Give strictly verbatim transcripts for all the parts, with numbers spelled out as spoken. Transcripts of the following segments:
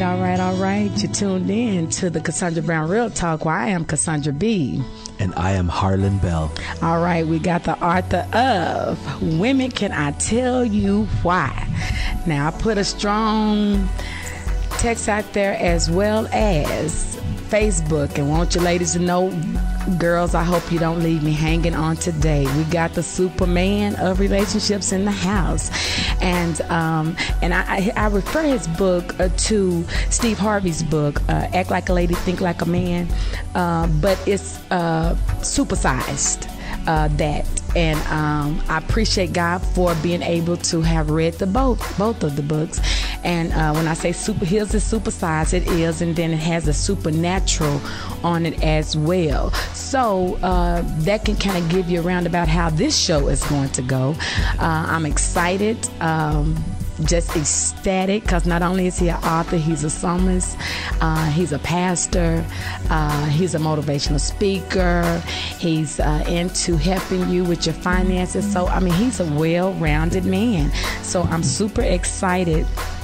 all right, all right. You tuned in to the CaSoundra Brown Real Talk, where I am CaSoundra B. And I am Harlon Bell. All right, we got the author of Women, Can I Tell You Why? Now, I put a strong text out there as well as Facebook, and want you ladies to know, girls, I hope you don't leave me hanging on today. We got the Superman of relationships in the house, and um, and I, I refer his book uh, to Steve Harvey's book, uh, Act Like a Lady, Think Like a Man, uh, but it's uh, supersized. Uh, that and um, I appreciate God for being able to have read the both both of the books. And uh, when I say super, his is supersized, it is, and then it has a supernatural on it as well. So uh, that can kind of give you a roundabout how this show is going to go. Uh, I'm excited. Um, just ecstatic, because not only is he an author, he's a psalmist, uh, he's a pastor, uh, he's a motivational speaker, he's uh, into helping you with your finances. So I mean, he's a well-rounded man. So I'm super excited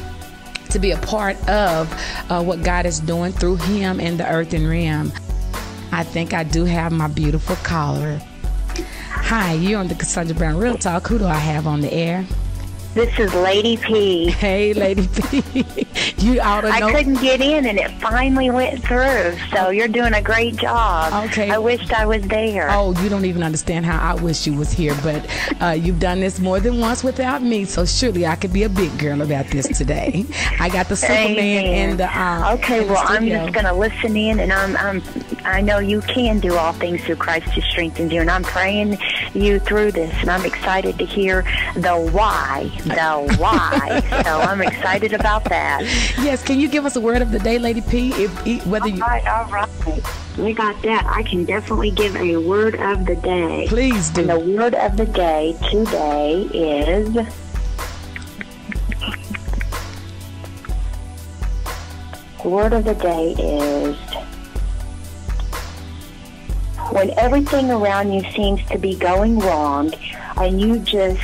to be a part of uh, what God is doing through him in the earthen realm. I think I do have my beautiful caller. Hi, you're on the CaSoundra Brown Real Talk. Who do I have on the air? This is Lady P. Hey, Lady P. You ought to know. I couldn't get in, and it finally went through. So you're doing a great job. Okay. I wished I was there. Oh, you don't even understand how I wish you was here. But uh, you've done this more than once without me, so surely I could be a big girl about this today. I got the Superman Amen. in the uh, Okay, in the well, I'm studio. just going to listen in, and I'm, I'm, I know you can do all things through Christ who strengthens you, and I'm praying you through this, and I'm excited to hear the why. The why. So I'm excited about that. Yes, can you give us a word of the day, Lady P? If, whether you... All right, all right. We got that. I can definitely give a word of the day. Please do. And the word of the day today is... The word of the day is... When everything around you seems to be going wrong and you just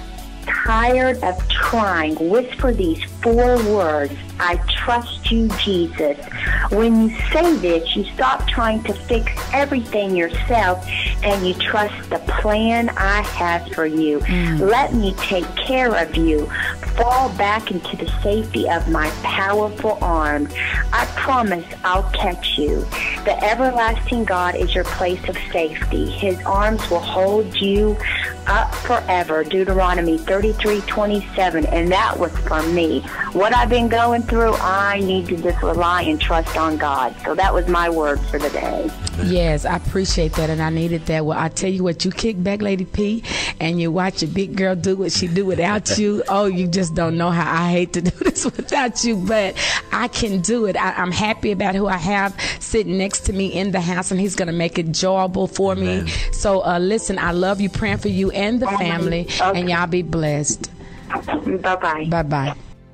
tired of trying, whisper these four words: I trust you, Jesus. When you say this, you stop trying to fix everything yourself and you trust the plan I have for you. Mm. Let me take care of you. Fall back into the safety of my powerful arms. I promise I'll catch you. The everlasting God is your place of safety. His arms will hold you up forever. Deuteronomy thirty-three twenty-seven. And that was for me. What I've been going through, I need to just rely and trust on God. So that was my word for the day. Yes, I appreciate that, and I needed that. Well, I tell you what, you kick back, Lady P, and you watch your big girl do what she do without you. Oh, you just don't know how I hate to do this without you, but I can do it. I, I'm happy about who I have sitting next to me in the house, and he's going to make it enjoyable for Amen. me. So uh, listen, I love you, praying for you and the family, okay. and y'all be blessed. Bye-bye. Bye-bye.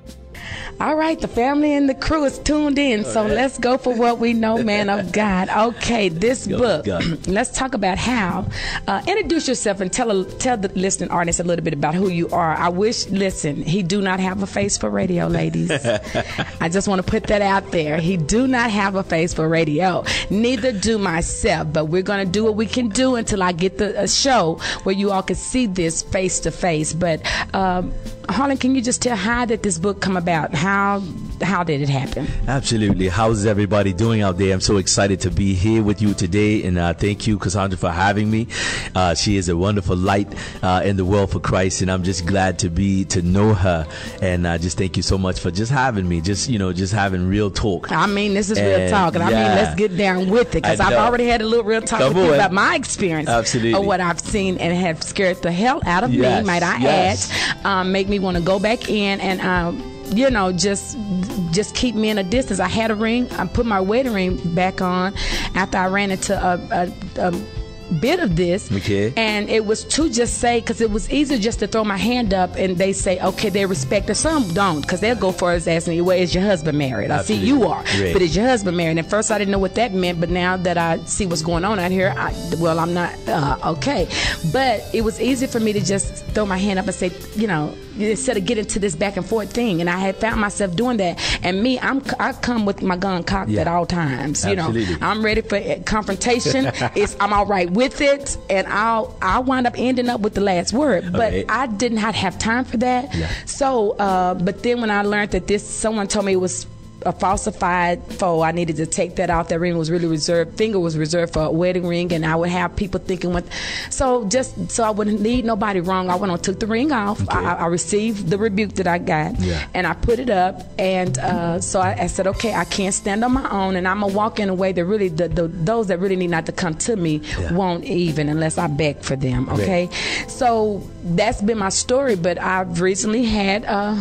All right, the family and the crew is tuned in, so right. let's go for what we know, man of God. Okay, this book, let's talk about how. Uh, introduce yourself and tell a, tell the listening audience a little bit about who you are. I wish, listen, he do not have a face for radio, ladies. I just want to put that out there. He do not have a face for radio. Neither do myself, but we're going to do what we can do until I get the a show where you all can see this face to face. But um, Harlon, can you just tell how did this book come about? How how did it happen? Absolutely. How's everybody doing out there? I'm so excited to be here with you today, and uh, thank you, CaSoundra, for having me. Uh, she is a wonderful light uh, in the world for Christ, and I'm just glad to be to know her. And I uh, just thank you so much for just having me. Just you know, just having real talk. I mean, this is and, real talk, and yeah, I mean, let's get down with it, because I've already had a little real talk Come with on. you about my experience Absolutely. of what I've seen and have scared the hell out of yes. me. Might I yes. add? Um, make me want to go back in and. Um, you know, just just keep me in a distance. I had a ring. I put my wedding ring back on after I ran into a, a, a bit of this, okay. and it was to just say, because it was easier just to throw my hand up and they say, okay, they respect it. Some don't, because they'll go for us asking me, well, is your husband married? I Absolutely. see you are, Right. but is your husband married? And at first I didn't know what that meant, but now that I see what's going on out here, I, well, I'm not uh, okay. But it was easy for me to just throw my hand up and say, you know, instead of getting to this back and forth thing. And I had found myself doing that. And me, I'm I come with my gun cocked Yeah. at all times. You Absolutely. know, I'm ready for confrontation. It's I'm all right with it, and I'll I'll wind up ending up with the last word. But Okay. I did not have time for that. Yeah. So, uh, but then when I learned that this, someone told me it was a falsified foe, I needed to take that out. That ring was really reserved. Finger was reserved for a wedding ring, and I would have people thinking what. So just so I wouldn't lead nobody wrong, I went on, took the ring off. Okay. I, I received the rebuke that I got, Yeah. and I put it up. And uh, so I, I said, okay, I can't stand on my own, and I'm gonna walk in a way that really the, the those that really need not to come to me Yeah. won't even unless I beg for them. Okay, so that's been my story. But I've recently had. Uh,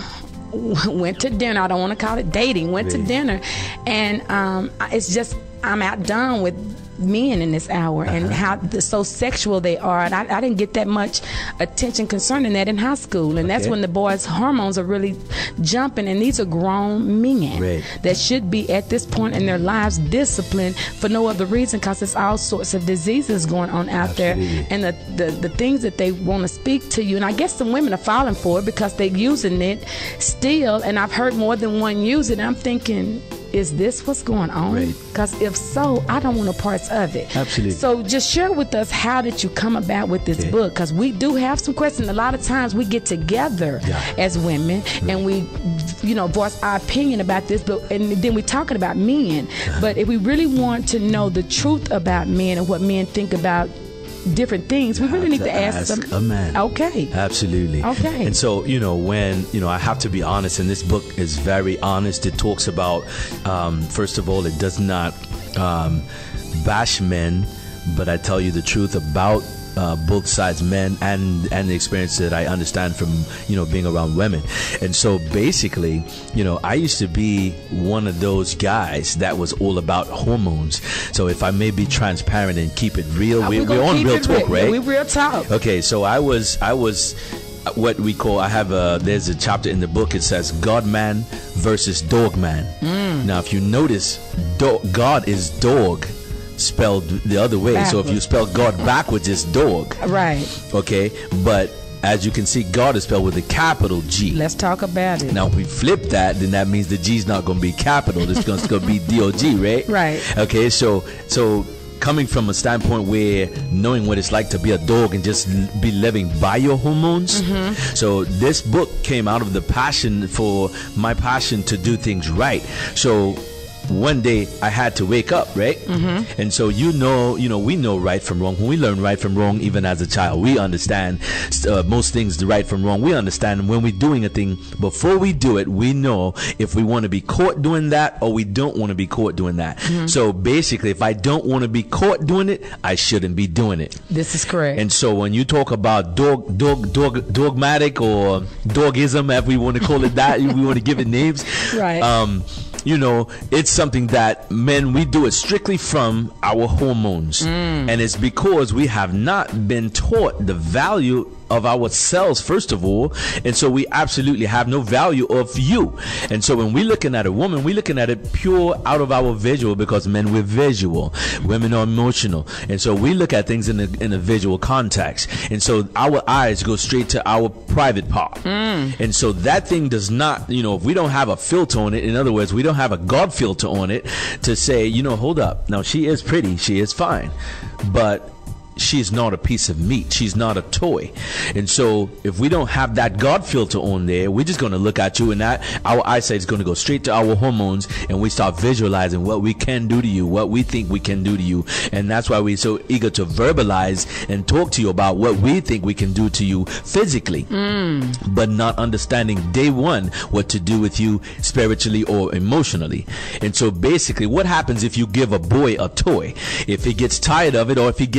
went to dinner. I don't want to call it dating. Went to Really? dinner, and um, it's just I'm outdone with men in this hour and how the, so sexual they are. And I, I didn't get that much attention concerning that in high school, and that's Okay. when the boys' hormones are really jumping. And these are grown men Right. that should be at this point in their lives disciplined for no other reason, because there's all sorts of diseases going on out Absolutely. there, and the, the the things that they want to speak to you. And I guess some women are falling for it because they're using it still. And I've heard more than one use it. And I'm thinking, is this what's going on? Right. Because if so, I don't want no parts of it. Absolutely. So just share with us, how did you come about with this Yeah. book? Because we do have some questions. A lot of times we get together Yeah. as women and we, you know, voice our opinion about this, but and then we're talking about men. But if we really want to know the truth about men and what men think about different things, we really need to, ask, ask them. a man. Okay. Absolutely. Okay. And so, you know, when, you know, I have to be honest, and this book is very honest. It talks about, um, first of all, it does not um, bash men, but I tell you the truth about uh, both sides, men and and the experience that I understand from, you know, being around women. And so basically, you know, I used to be one of those guys that was all about hormones. So if I may be transparent and keep it real, Uh, we, we're gonna we're on keep real it talk, real. right? We real talk. Okay, so I was I was what we call, I have a, there's a chapter in the book, it says God man versus dog man. Mm. Now if you notice, do, God is dog spelled the other way. So if you spell God backwards, it's dog. Right. Okay, but as you can see, God is spelled with a capital G. Let's talk about it. Now, if we flip that, then that means the G's not going to be capital. It's going to be D O G, right? Right. Okay, so so coming from a standpoint where knowing what it's like to be a dog and just l- be living by your hormones. Mm-hmm. So this book came out of the passion for my passion to do things right. So one day I had to wake up, right? Mm-hmm. And so, you know, you know, we know right from wrong. When we learn right from wrong, even as a child, we understand uh, most things, the right from wrong. We understand when we're doing a thing, before we do it, we know if we want to be caught doing that or we don't want to be caught doing that. Mm-hmm. So basically, if I don't want to be caught doing it, I shouldn't be doing it. This is correct. And so when you talk about dog, dog, dog, dogmatic or dogism, if we want to call it that, we want to give it names. Right. Um, you know, it's something that men, we do it strictly from our hormones. Mm. And it's because we have not been taught the value of ourselves, first of all. And so we absolutely have no value of you. And so when we're looking at a woman, we're looking at it pure out of our visual, because men, we're visual. Women are emotional. And so we look at things in a, in a visual context. And so our eyes go straight to our private part. Mm. And so that thing does not, you know, if we don't have a filter on it, in other words, we don't have a God filter on it to say, you know, hold up. Now, she is pretty. She is fine. But she's not a piece of meat. She's not a toy. And so if we don't have that God filter on there, we're just going to look at you, and that our eyesight is going to go straight to our hormones, and we start visualizing what we can do to you, what we think we can do to you. And that's why we're so eager to verbalize and talk to you about what we think we can do to you physically, mm. but not understanding day one what to do with you spiritually or emotionally. And so basically, what happens if you give a boy a toy? If he gets tired of it, or if he gets mad,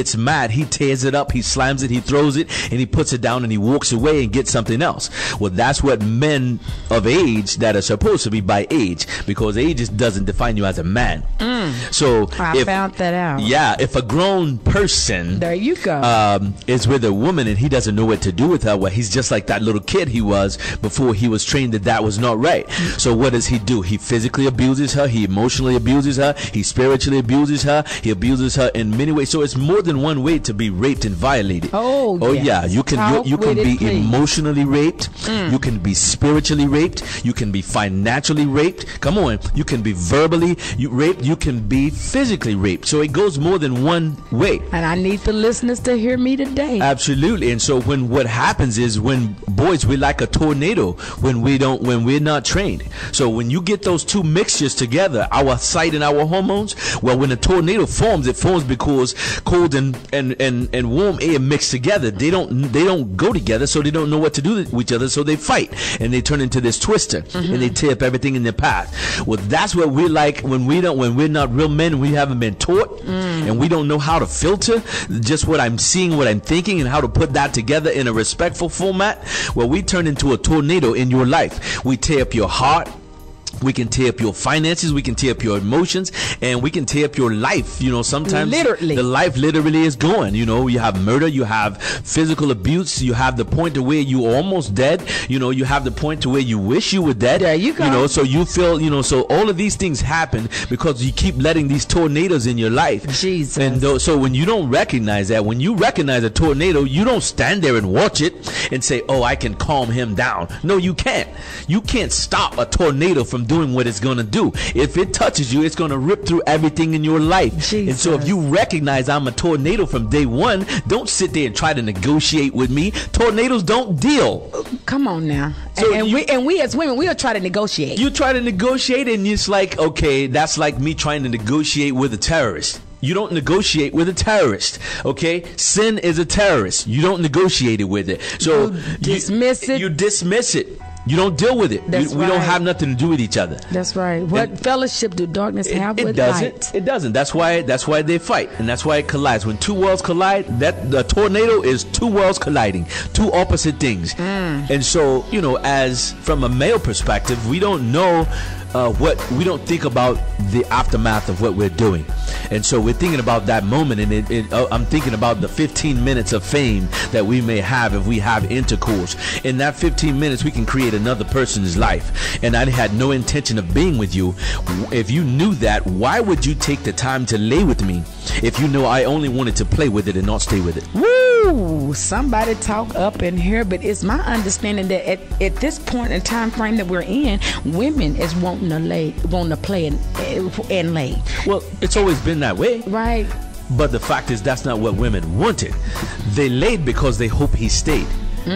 mad, he tears it up, he slams it, he throws it, and he puts it down and he walks away and gets something else. Well, that's what men of age that are supposed to be by age, because age just doesn't define you as a man. Mm. So I if, found that out. Yeah, if a grown person there you go um, is with a woman and he doesn't know what to do with her, well, he's just like that little kid he was before he was trained that that was not right. So what does he do? He physically abuses her, he emotionally abuses her, he spiritually abuses her, he abuses her in many ways. So it's more than one way to be raped and violated. Oh, oh yes. yeah, you can you, you can it, be please. emotionally raped, mm. you can be spiritually raped, you can be financially raped. Come on, you can be verbally you raped, you can be physically raped. So it goes more than one way. And I need the listeners to hear me today. Absolutely. And so when what happens is, when boys, we're like a tornado when we don't when we're not trained. So when you get those two mixtures together, our sight and our hormones, well, when a tornado forms, it forms because cold and and and, and warm air mix together. They don't they don't go together, so they don't know what to do with each other, so they fight and they turn into this twister, mm-hmm. and they tear up everything in their path. Well, that's what we're like when we don't when we're not real men. We haven't been taught, mm. and we don't know how to filter just what I'm seeing, what I'm thinking, and how to put that together in a respectful format. Well, we turn into a tornado in your life. We tear up your heart. We can tear up your finances, we can tear up your emotions, and we can tear up your life. You know, sometimes literally. the life literally is going. You know, you have murder, you have physical abuse, you have the point to where you are almost dead. You know, you have the point to where you wish you were dead. There you go. You know, so you feel, you know, so all of these things happen because you keep letting these tornadoes in your life. Jesus. And th- so when you don't recognize that, when you recognize a tornado, you don't stand there and watch it and say, oh, I can calm him down. No, you can't. You can't stop a tornado from doing what it's going to do. If it touches you, it's going to rip through everything in your life. Jesus. And so if you recognize I'm a tornado from day one, don't sit there and try to negotiate with me. Tornadoes don't deal. Come on now. So and, and, you, we, and we as women, we'll try to negotiate. You try to negotiate, and it's like, okay, that's like me trying to negotiate with a terrorist. You don't negotiate with a terrorist, okay? Sin is a terrorist. You don't negotiate it with it. So you dismiss you, it. You dismiss it. You don't deal with it. That's we, we right. don't have nothing to do with each other. That's right. What and fellowship do darkness it, have it with doesn't, light? It doesn't. That's why. That's why they fight, and that's why it collides. When two worlds collide, that the tornado is two worlds colliding, two opposite things. Mm. And so, you know, as from a male perspective, we don't know. Uh, what we don't think about the aftermath of what we're doing, and so we're thinking about that moment, and it, it, uh, I'm thinking about the fifteen minutes of fame that we may have if we have intercourse. In that fifteen minutes, we can create another person's life, and I had no intention of being with you. If you knew that, why would you take the time to lay with me if you know I only wanted to play with it and not stay with it? Woo! Somebody talk up in here, but it's my understanding that at, at this point in time frame that we're in, women is wanting to lay, wanting to play and, and lay. Well, it's always been that way. Right. But the fact is, that's not what women wanted. They laid because they hope he stayed.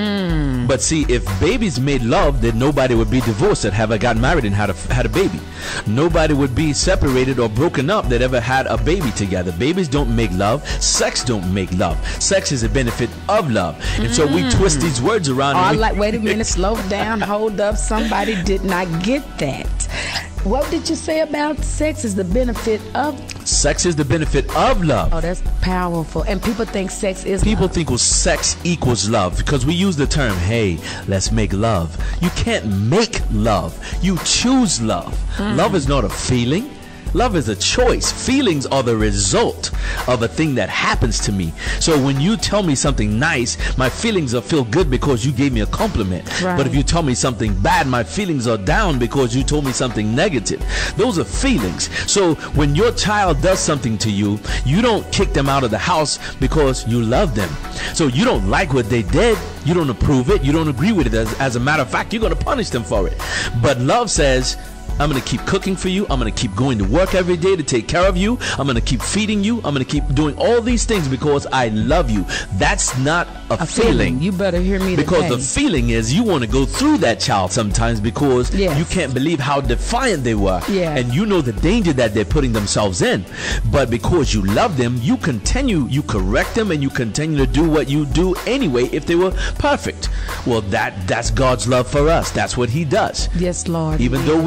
Mm. But see, if babies made love, then nobody would be divorced that ever got married and had a, had a baby. Nobody would be separated or broken up that ever had a baby together. Babies don't make love. Sex don't make love. Sex is a benefit of love. And mm. so we twist these words around. Oh, and we like, wait a minute, slow down, hold up. Somebody did not get that. What did you say about sex is the benefit of? Sex is the benefit of love. Oh, that's powerful. And people think sex is People love. think well, sex equals love because we use the term, hey, let's make love. You can't make love. You choose love. Mm. Love is not a feeling. Love is a choice. Feelings are the result of a thing that happens to me. So when you tell me something nice, my feelings are feel good because you gave me a compliment. Right. But if you tell me something bad, my feelings are down because you told me something negative. Those are feelings. So when your child does something to you, you don't kick them out of the house because you love them. So you don't like what they did. You don't approve it. You don't agree with it. As, as a matter of fact, you're going to punish them for it. But love says, I'm going to keep cooking for you. I'm going to keep going to work every day to take care of you. I'm going to keep feeding you. I'm going to keep doing all these things because I love you. That's not a, a feeling. feeling. You better hear me Because today. the feeling is you want to go through that child sometimes because yes. you can't believe how defiant they were. Yes. And you know the danger that they're putting themselves in. But because you love them, you continue, you correct them, and you continue to do what you do anyway if they were perfect. Well, that that's God's love for us. That's what he does. Yes, Lord. Even though we mess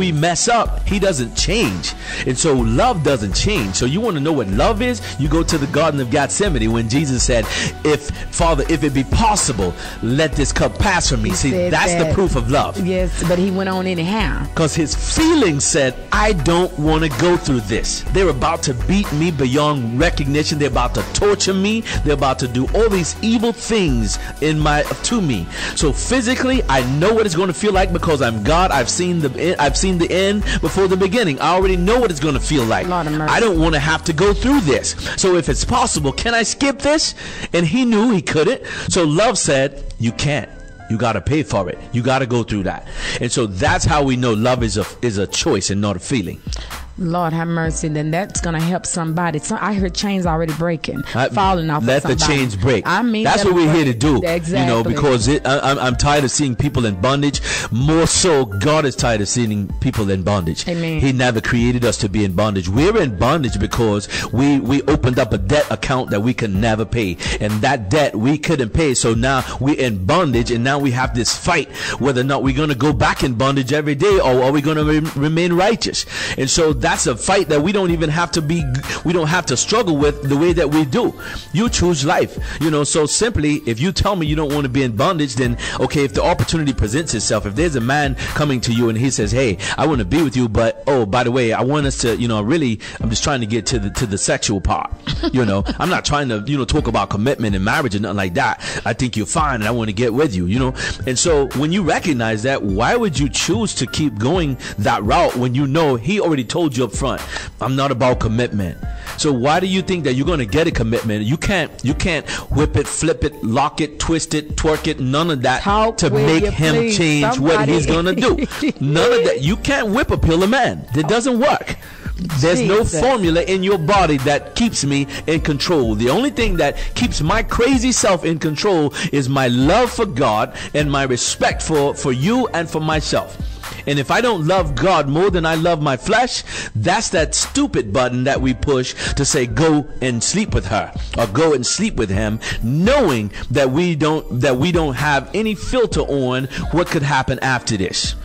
mess up, he doesn't change. And so love doesn't change. So you want to know what love is? You go to the Garden of Gethsemane when Jesus said, if Father, if it be possible, let this cup pass from me. He See, that's that. the proof of love. Yes, but he went on anyhow. Because his feelings said, I don't want to go through this. They're about to beat me beyond recognition. They're about to torture me. They're about to do all these evil things in my to me. So physically, I know what it's going to feel like because I'm God. I've seen the I've seen the end before the beginning. I already know what it's going to feel like. Lord of mercy. I don't want to have to go through this. So if it's possible, can I skip this? And he knew he couldn't. So love said, you can't. You got to pay for it. You got to go through that. And so that's how we know love is a is a choice and not a feeling. Lord have mercy. Then that's going to help somebody. So I heard chains already breaking, I, falling off. Let of the chains break. I mean, that's what we're break. here to do. Exactly. You know, because it, I, I'm, I'm tired of seeing people in bondage. More so, God is tired of seeing people in bondage. Amen. He never created us to be in bondage. We're in bondage because we we opened up a debt account that we could never pay, and that debt we couldn't pay. So now we're in bondage, and now we have this fight whether or not we're going to go back in bondage every day, or are we going to re remain righteous? And so that's a fight that we don't even have to be, we don't have to struggle with the way that we do. You choose life, you know. So simply, if you tell me you don't want to be in bondage, then okay, if the opportunity presents itself, if there's a man coming to you and he says, hey, I want to be with you, but oh, by the way, I want us to, you know, really, I'm just trying to get to the to the sexual part, you know. I'm not trying to, you know, talk about commitment and marriage and nothing like that. I think you're fine and I want to get with you, you know. And so when you recognize that, why would you choose to keep going that route when you know he already told you up front, I'm not about commitment? So why do you think that you're going to get a commitment? You can't, you can't whip it, flip it, lock it, twist it, twerk it, none of that Talk to make him please, change somebody. what he's going to do. None of that. You can't whip a pill a man. It doesn't work. There's Jesus. no formula in your body that keeps me in control. The only thing that keeps my crazy self in control is my love for God and my respect for, for you and for myself. And if I don't love God more than I love my flesh, that's that stupid button that we push to say go and sleep with her or go and sleep with him, knowing that we don't that we don't have any filter on what could happen after this.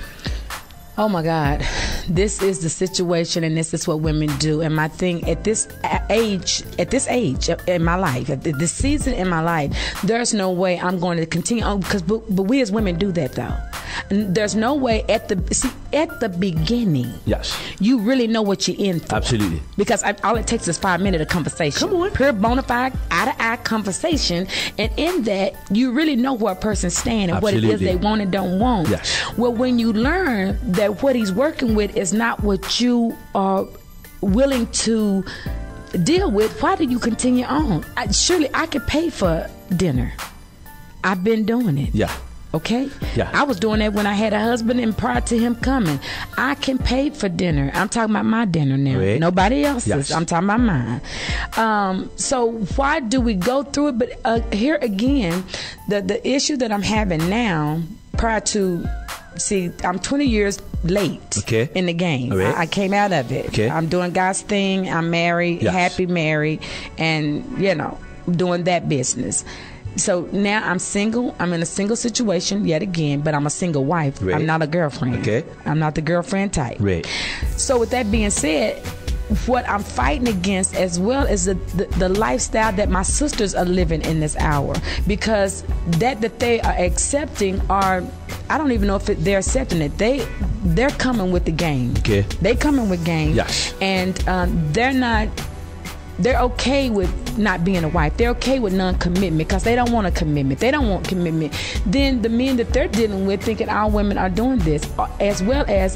Oh my God, this is the situation, and this is what women do. And my thing at this age, at this age in my life, at this season in my life, there's no way I'm going to continue on, because but, but we as women do that though. And there's no way at the see at the beginning. Yes. You really know what you're in for. Absolutely. Because I, all it takes is five minutes of conversation. Come on. Pure bona fide, eye to eye conversation, and in that you really know where a person stands and Absolutely. what it is they want and don't want. Yes. Well, when you learn that what he's working with is not what you are willing to deal with, why do you continue on? I, surely I could pay for dinner. I've been doing it. Yeah. Okay? Yeah. I was doing that when I had a husband and prior to him coming. I can pay for dinner. I'm talking about my dinner now. Right. Nobody else's. Yes. I'm talking about mine. Um, so why do we go through it? But uh, here again, the, the issue that I'm having now, prior to, see, I'm twenty years late okay. in the game. Right. I, I came out of it. Okay. I'm doing God's thing. I'm married, Yes. happy married, and, you know, doing that business. So now I'm single. I'm in a single situation yet again, but I'm a single wife. Right. I'm not a girlfriend. Okay. I'm not the girlfriend type. Right. So with that being said, what I'm fighting against as well is the, the, the lifestyle that my sisters are living in this hour, because that that they are accepting are, I don't even know if it, they're accepting it. They they're coming with the game. Okay. They coming with game. Yes. And um, they're not. They're okay with not being a wife. They're okay with non-commitment because they don't want a commitment. They don't want commitment. Then the men that they're dealing with thinking our women are doing this, as well as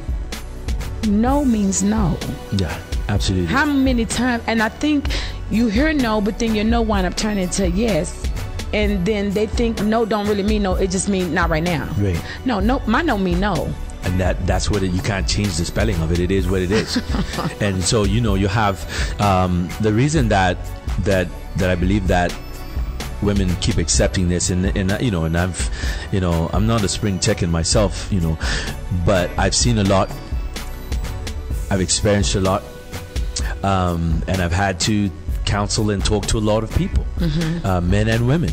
no means no. Yeah, absolutely. How many times, and I think you hear no, but then your no wind up turning into yes. And then they think no don't really mean no, it just means not right now. Right. No, no, my no mean no. And that that's what it, you can't change the spelling of it. It is what it is. And so, you know, you have um, the reason that that that I believe that women keep accepting this, and and you know, and I've, you know, I'm not a spring chicken myself, you know, but I've seen a lot. I've experienced a lot, um, and I've had to counsel and talk to a lot of people, mm-hmm. uh, men and women.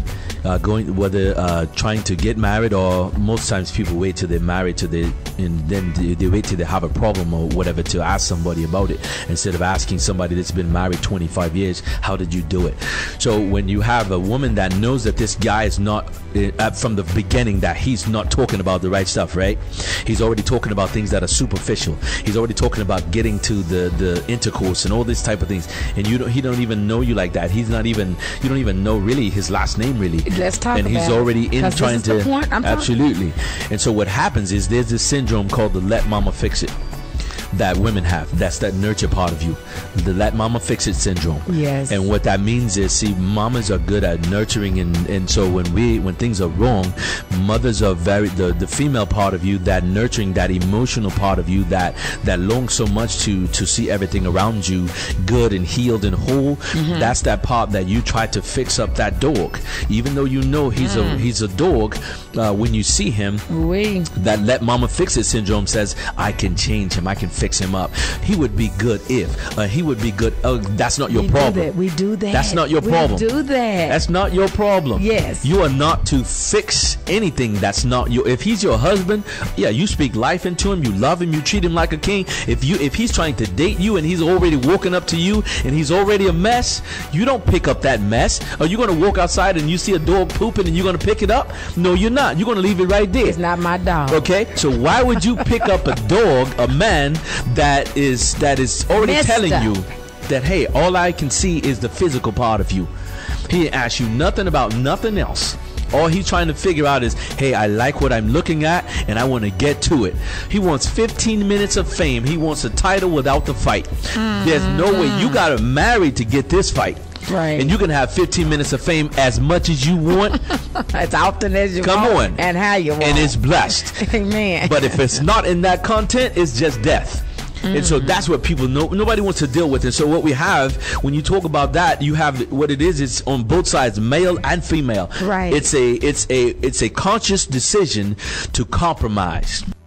uh, going whether uh, trying to get married, or most times people wait till they're married to they and then they, they wait till they have a problem or whatever to ask somebody about it, instead of asking somebody that's been married twenty-five years, how did you do it? So when you have a woman that knows that this guy is not uh, from the beginning, that he's not talking about the right stuff, right? He's already talking about things that are superficial. He's already talking about getting to the the intercourse and all this type of things, and you don't he don't even know you like that. He's not even you don't even know really his last name really. Let's talk and about he's already in it, trying to point I'm absolutely talking. And so what happens is there's this syndrome called the let mama fix it that women have. That's that nurture part of you, the let mama fix it syndrome. Yes. And what that means is, see, mamas are good at nurturing, and and so when we when things are wrong, mothers are very the the female part of you, that nurturing, that emotional part of you, that that longs so much to to see everything around you good and healed and whole. Mm-hmm. That's that part that you try to fix up that dog, even though you know he's mm. a he's a dog. Uh, when you see him, oui. that let mama fix it syndrome says, I can change him, I can fix him up. He would be good if uh, he would be good. Uh, that's not your we problem. Do that. We do that. That's not your we problem. We do that. That's not your problem. Yes. You are not to fix anything that's not your. If he's your husband, yeah, you speak life into him. You love him. You treat him like a king. If you if he's trying to date you and he's already walking up to you and he's already a mess, you don't pick up that mess. Are you going to walk outside and you see a dog pooping and you're going to pick it up? No, you're not. You're going to leave it right there. It's not my dog. Okay, so why would you pick up a dog, a man that is that is already Messed telling up. you that, hey, all I can see is the physical part of you. He didn't ask you nothing about nothing else. All he's trying to figure out is, hey, I like what I'm looking at and I want to get to it. He wants fifteen minutes of fame. He wants a title without the fight. Mm-hmm. There's no way. You got to marry to get this fight. Right. And you can have fifteen minutes of fame as much as you want. As often as you Come want. on. And how you want. And it's blessed. Amen. But if it's not in that content, it's just death. Mm-hmm. And so that's what people know. Nobody wants to deal with it. So what we have, when you talk about that, you have what it is. It's on both sides, male and female. Right. It's a it's a it's a conscious decision to compromise.